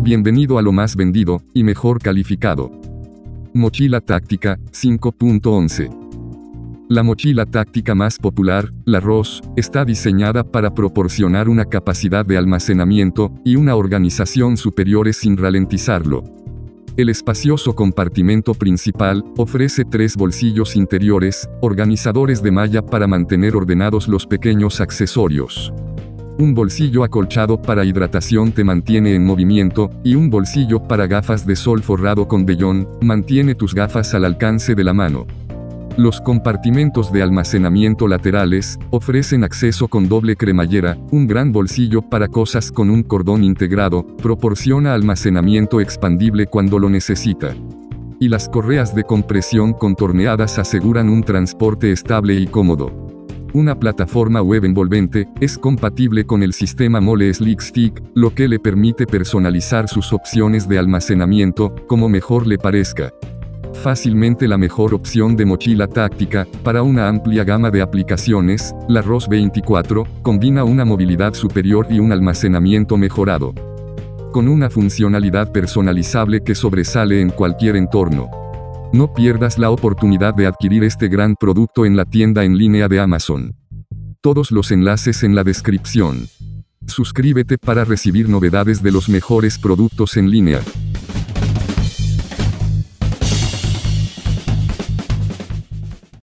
Bienvenido a lo más vendido y mejor calificado. Mochila táctica 5.11. La mochila táctica más popular, la ROS, está diseñada para proporcionar una capacidad de almacenamiento y una organización superiores sin ralentizarlo. El espacioso compartimento principal ofrece 3 bolsillos interiores, organizadores de malla para mantener ordenados los pequeños accesorios. Un bolsillo acolchado para hidratación te mantiene en movimiento, y un bolsillo para gafas de sol forrado con vellón, mantiene tus gafas al alcance de la mano. Los compartimentos de almacenamiento laterales ofrecen acceso con doble cremallera, un gran bolsillo para cosas con un cordón integrado, proporciona almacenamiento expandible cuando lo necesita. Y las correas de compresión contorneadas aseguran un transporte estable y cómodo. Una plataforma web envolvente es compatible con el sistema Mole Slick Stick, lo que le permite personalizar sus opciones de almacenamiento como mejor le parezca. Fácilmente la mejor opción de mochila táctica para una amplia gama de aplicaciones, la ROS 24 combina una movilidad superior y un almacenamiento mejorado, con una funcionalidad personalizable que sobresale en cualquier entorno. No pierdas la oportunidad de adquirir este gran producto en la tienda en línea de Amazon. Todos los enlaces en la descripción. Suscríbete para recibir novedades de los mejores productos en línea.